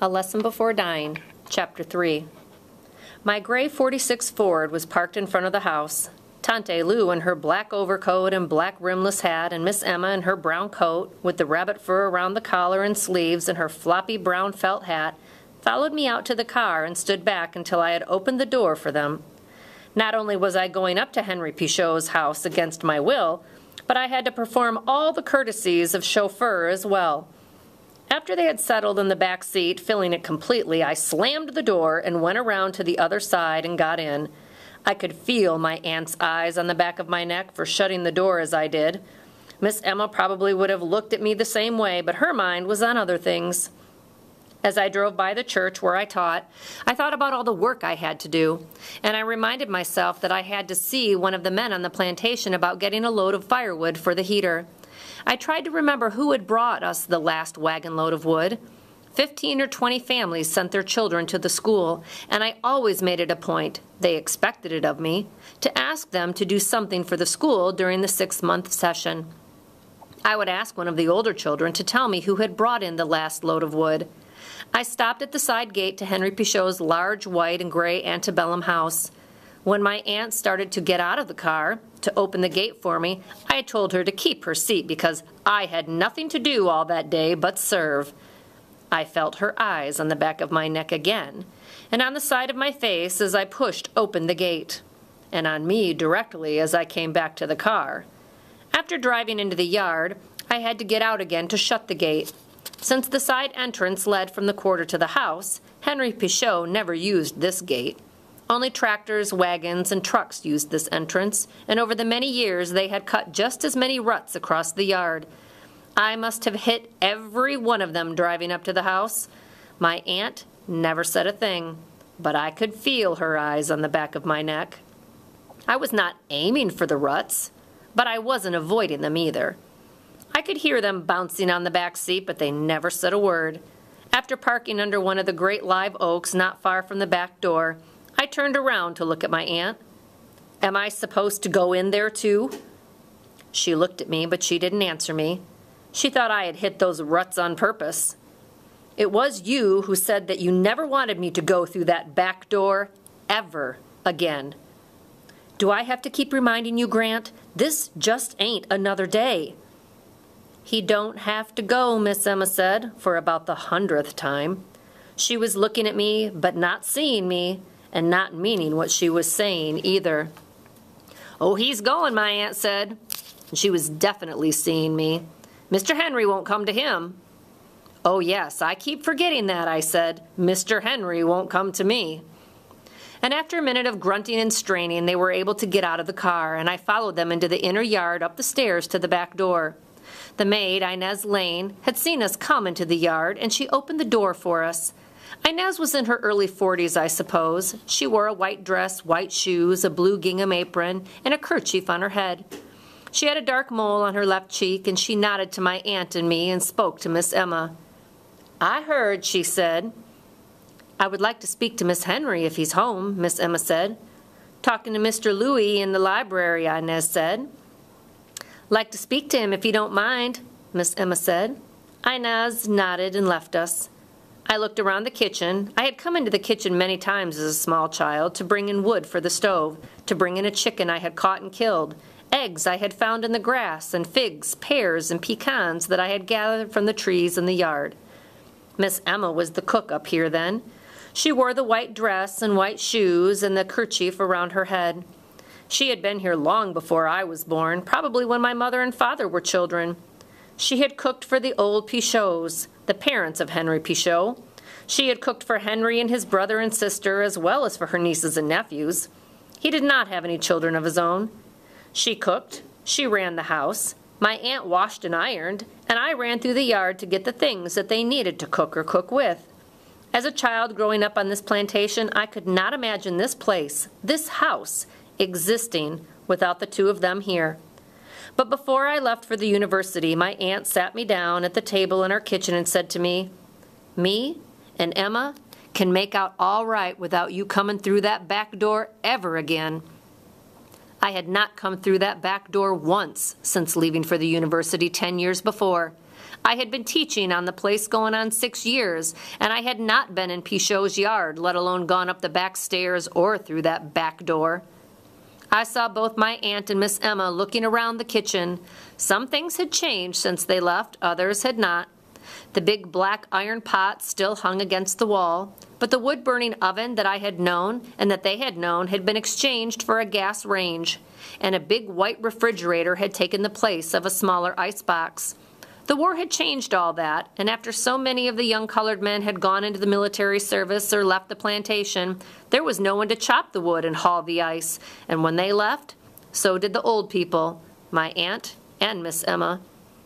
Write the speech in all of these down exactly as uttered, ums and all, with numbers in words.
A Lesson Before Dying, Chapter three. My gray forty-six Ford was parked in front of the house. Tante Lou in her black overcoat and black rimless hat, and Miss Emma in her brown coat, with the rabbit fur around the collar and sleeves and her floppy brown felt hat, followed me out to the car and stood back until I had opened the door for them. Not only was I going up to Henry Pichot's house against my will, but I had to perform all the courtesies of chauffeur as well. After they had settled in the back seat, filling it completely, I slammed the door and went around to the other side and got in. I could feel my aunt's eyes on the back of my neck for shutting the door as I did. Miss Emma probably would have looked at me the same way, but her mind was on other things. As I drove by the church where I taught, I thought about all the work I had to do, and I reminded myself that I had to see one of the men on the plantation about getting a load of firewood for the heater. I tried to remember who had brought us the last wagon load of wood. Fifteen or twenty families sent their children to the school, and I always made it a point, they expected it of me, to ask them to do something for the school during the six-month session. I would ask one of the older children to tell me who had brought in the last load of wood. I stopped at the side gate to Henry Pichot's large white and gray antebellum house. When my aunt started to get out of the car to open the gate for me, I had told her to keep her seat because I had nothing to do all that day but serve. I felt her eyes on the back of my neck again, and on the side of my face as I pushed open the gate, and on me directly as I came back to the car. After driving into the yard, I had to get out again to shut the gate. Since the side entrance led from the quarter to the house, Henry Pichot never used this gate. Only tractors, wagons, and trucks used this entrance, and over the many years they had cut just as many ruts across the yard. I must have hit every one of them driving up to the house. My aunt never said a thing, but I could feel her eyes on the back of my neck. I was not aiming for the ruts, but I wasn't avoiding them either. I could hear them bouncing on the back seat, but they never said a word. After parking under one of the great live oaks not far from the back door, I turned around to look at my aunt. Am I supposed to go in there too? She looked at me, but she didn't answer me. She thought I had hit those ruts on purpose. It was you who said that you never wanted me to go through that back door ever again. Do I have to keep reminding you, Grant? This just ain't another day. He don't have to go, Miss Emma said, for about the hundredth time. She was looking at me, but not seeing me, and not meaning what she was saying either. Oh, he's going, my aunt said. And she was definitely seeing me. Mister Henry won't come to him. Oh, yes, I keep forgetting that, I said. Mister Henry won't come to me. And after a minute of grunting and straining, they were able to get out of the car, and I followed them into the inner yard up the stairs to the back door. The maid, Inez Lane, had seen us come into the yard, and she opened the door for us. Inez was in her early forties, I suppose. She wore a white dress, white shoes, a blue gingham apron, and a kerchief on her head. She had a dark mole on her left cheek, and she nodded to my aunt and me and spoke to Miss Emma. I heard, she said. I would like to speak to Miss Henry if he's home, Miss Emma said. Talking to Mister Louis in the library, Inez said. Like to speak to him if you don't mind, Miss Emma said. Inez nodded and left us. I looked around the kitchen. I had come into the kitchen many times as a small child to bring in wood for the stove, to bring in a chicken I had caught and killed, eggs I had found in the grass, and figs, pears, and pecans that I had gathered from the trees in the yard. Miss Emma was the cook up here then. She wore the white dress and white shoes and the kerchief around her head. She had been here long before I was born, probably when my mother and father were children. She had cooked for the old Pichots, the parents of Henry Pichot. She had cooked for Henry and his brother and sister, as well as for her nieces and nephews. He did not have any children of his own. She cooked, she ran the house, my aunt washed and ironed, and I ran through the yard to get the things that they needed to cook or cook with. As a child growing up on this plantation, I could not imagine this place, this house, existing without the two of them here. But before I left for the university, my aunt sat me down at the table in our kitchen and said to me, Me and Emma can make out all right without you coming through that back door ever again. I had not come through that back door once since leaving for the university ten years before. I had been teaching on the place going on six years, and I had not been in Pichot's yard, let alone gone up the back stairs or through that back door. I saw both my aunt and Miss Emma looking around the kitchen. Some things had changed since they left, others had not. The big black iron pot still hung against the wall, but the wood-burning oven that I had known and that they had known had been exchanged for a gas range, and a big white refrigerator had taken the place of a smaller icebox. The war had changed all that, and after so many of the young colored men had gone into the military service or left the plantation, there was no one to chop the wood and haul the ice, and when they left, so did the old people, my aunt and Miss Emma.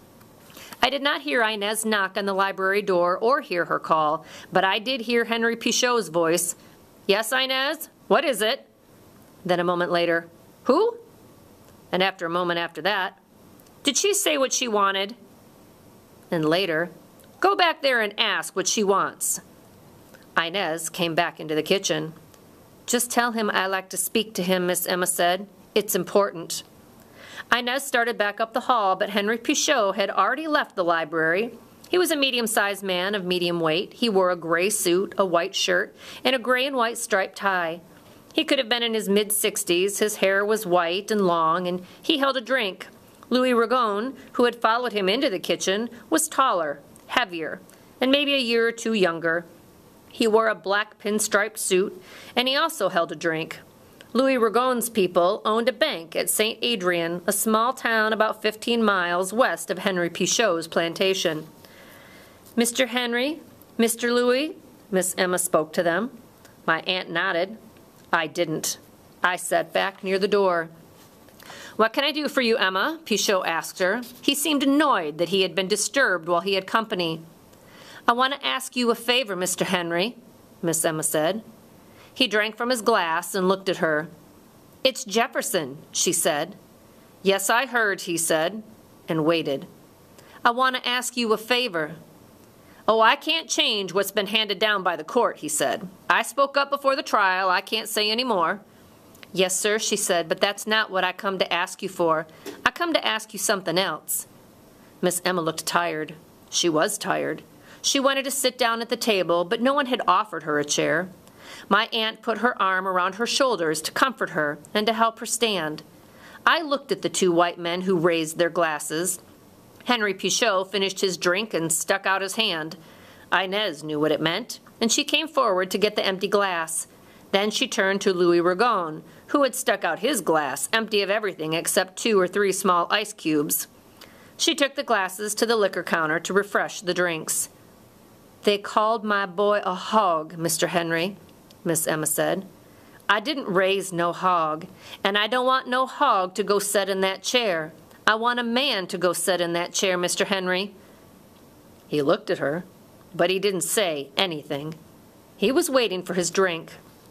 I did not hear Inez knock on the library door or hear her call, but I did hear Henry Pichot's voice. "Yes, Inez? What is it?" Then a moment later, "Who?" And after a moment after that, "Did she say what she wanted?" And later, "Go back there and ask what she wants." Inez came back into the kitchen. "Just tell him I like to speak to him," Miss Emma said. "It's important." Inez started back up the hall, but Henry Pichot had already left the library. He was a medium-sized man of medium weight. He wore a gray suit, a white shirt, and a gray and white striped tie. He could have been in his mid-sixties. His hair was white and long, and he held a drink. Louis Ragon, who had followed him into the kitchen, was taller, heavier, and maybe a year or two younger. He wore a black pinstriped suit, and he also held a drink. Louis Ragon's people owned a bank at Saint Adrien, a small town about fifteen miles west of Henry Pichot's plantation. "Mister Henry, Mister Louis," Miss Emma spoke to them. My aunt nodded. I didn't. I sat back near the door. "What can I do for you, Emma?" Pichot asked her. He seemed annoyed that he had been disturbed while he had company. "I want to ask you a favor, Mister Henry," Miss Emma said. He drank from his glass and looked at her. "It's Jefferson," she said. "Yes, I heard," he said, and waited. "I want to ask you a favor." "Oh, I can't change what's been handed down by the court," he said. "I spoke up before the trial. I can't say any more." "Yes, sir," she said, "but that's not what I come to ask you for. I come to ask you something else." Miss Emma looked tired. She was tired. She wanted to sit down at the table, but no one had offered her a chair. My aunt put her arm around her shoulders to comfort her and to help her stand. I looked at the two white men who raised their glasses. Henry Pichot finished his drink and stuck out his hand. Inez knew what it meant, and she came forward to get the empty glass. Then she turned to Louis Ragon, who had stuck out his glass, empty of everything except two or three small ice cubes. She took the glasses to the liquor counter to refresh the drinks. "They called my boy a hog, Mister Henry," Miss Emma said. "I didn't raise no hog, and I don't want no hog to go set in that chair. I want a man to go set in that chair, Mister Henry." He looked at her, but he didn't say anything. He was waiting for his drink.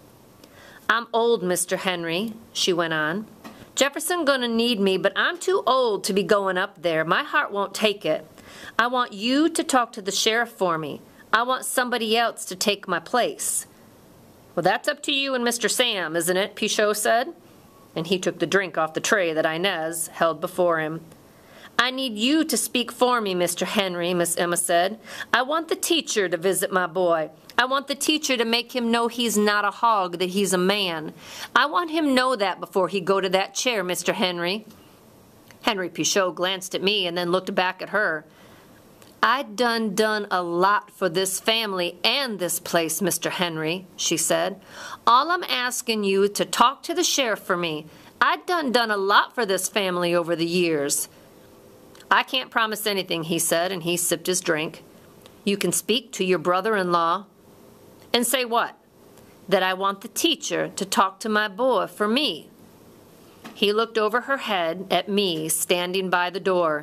"I'm old, Mister Henry," she went on. "Jefferson gonna need me, but I'm too old to be going up there. My heart won't take it. I want you to talk to the sheriff for me. I want somebody else to take my place." "Well, that's up to you and Mister Sam, isn't it?" Pichot said. And he took the drink off the tray that Inez held before him. "I need you to speak for me, Mister Henry," Miss Emma said. "I want the teacher to visit my boy. I want the teacher to make him know he's not a hog, that he's a man. I want him know that before he go to that chair, Mister Henry." Henry Pichot glanced at me and then looked back at her. "I done done a lot for this family and this place, Mister Henry," she said. "All I'm asking you to talk to the sheriff for me. I done done a lot for this family over the years." "I can't promise anything," he said, and he sipped his drink. "You can speak to your brother-in-law." "And say what?" "That I want the teacher to talk to my boy for me." He looked over her head at me standing by the door.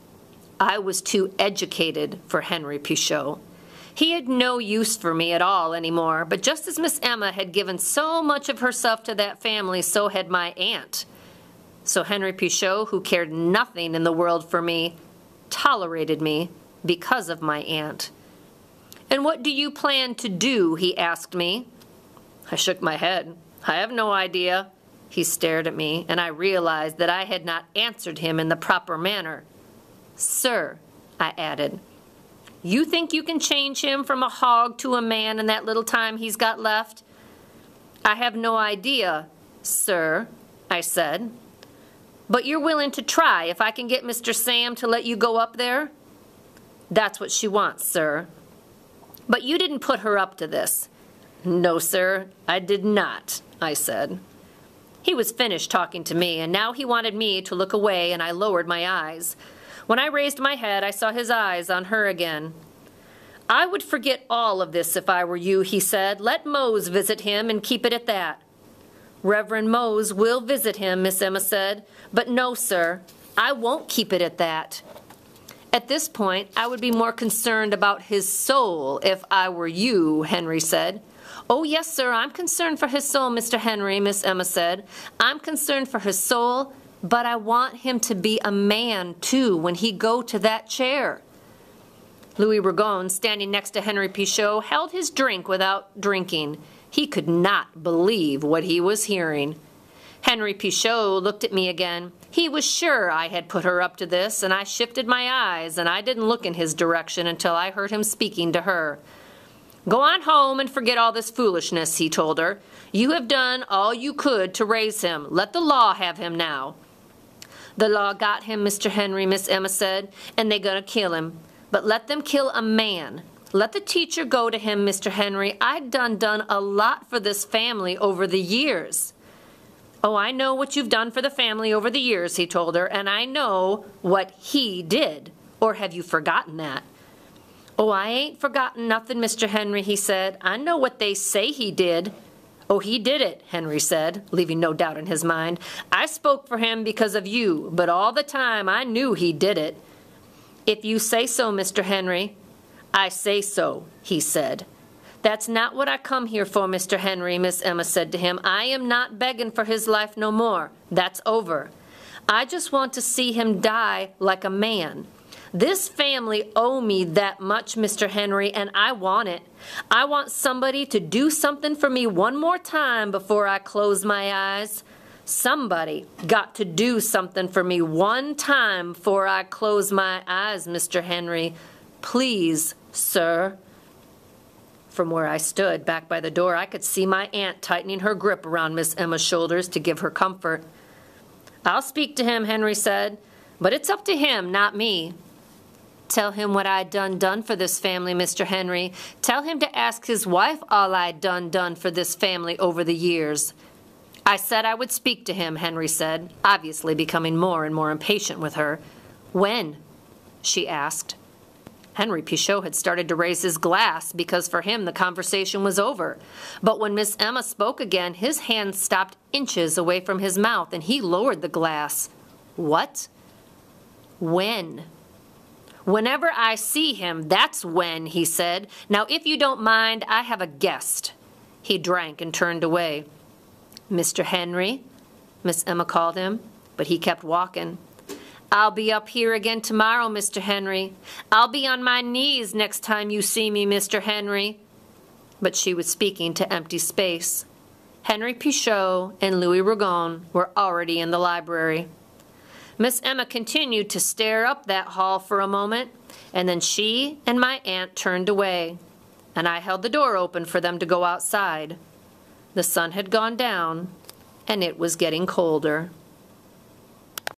I was too educated for Henry Pichot. He had no use for me at all anymore, but just as Miss Emma had given so much of herself to that family, so had my aunt. So Henry Pichot, who cared nothing in the world for me, tolerated me because of my aunt. "And what do you plan to do?" he asked me. I shook my head. "I have no idea." He stared at me, and I realized that I had not answered him in the proper manner. "Sir," I added, You think you can change him from a hog to a man in that little time he's got left? I have no idea, sir, I said. But you're willing to try if I can get Mister Sam to let you go up there? That's what she wants, sir. But you didn't put her up to this. No, sir, I did not, I said. He was finished talking to me, and now he wanted me to look away, and I lowered my eyes. When I raised my head, I saw his eyes on her again. I would forget all of this if I were you, he said. Let Mose visit him and keep it at that. Reverend Mose will visit him, Miss Emma said. But no, sir, I won't keep it at that. At this point, I would be more concerned about his soul if I were you, Henry said. Oh, yes, sir, I'm concerned for his soul, Mister Henry, Miss Emma said. I'm concerned for his soul, but I want him to be a man, too, when he go to that chair. Louis Rougon, standing next to Henry Pichot, held his drink without drinking. He could not believe what he was hearing. Henry Pichot looked at me again. He was sure I had put her up to this, and I shifted my eyes, and I didn't look in his direction until I heard him speaking to her. Go on home and forget all this foolishness, he told her. You have done all you could to raise him. Let the law have him now. The law got him, Mister Henry, Miss Emma said, and they gonna kill him. But let them kill a man. Let the teacher go to him, Mister Henry. I done done a lot for this family over the years. Oh, I know what you've done for the family over the years, he told her, and I know what he did. Or have you forgotten that? Oh, I ain't forgotten nothing, Mister Henry, he said. I know what they say he did. Oh, he did it, Henry said, leaving no doubt in his mind. I spoke for him because of you, but all the time I knew he did it. If you say so, Mister Henry. I say so, he said. That's not what I come here for, Mister Henry, Miss Emma said to him. I am not begging for his life no more. That's over. I just want to see him die like a man. This family owe me that much, Mister Henry, and I want it. I want somebody to do something for me one more time before I close my eyes. Somebody got to do something for me one time before I close my eyes, Mister Henry. Please, sir. From where I stood, back by the door, I could see my aunt tightening her grip around Miss Emma's shoulders to give her comfort. I'll speak to him, Henry said, but it's up to him, not me. Tell him what I done done for this family, Mister Henry. Tell him to ask his wife all I done done for this family over the years. I said I would speak to him, Henry said, obviously becoming more and more impatient with her. When? She asked. Henry Pichot had started to raise his glass because for him the conversation was over. But when Miss Emma spoke again, his hand stopped inches away from his mouth and he lowered the glass. What? When? Whenever I see him, that's when, he said. Now, if you don't mind, I have a guest. He drank and turned away. Mister Henry, Miss Emma called him, but he kept walking. I'll be up here again tomorrow, Mister Henry. I'll be on my knees next time you see me, Mister Henry. But she was speaking to empty space. Henry Pichot and Louis Rougon were already in the library. Miss Emma continued to stare up that hall for a moment, and then she and my aunt turned away, and I held the door open for them to go outside. The sun had gone down, and it was getting colder.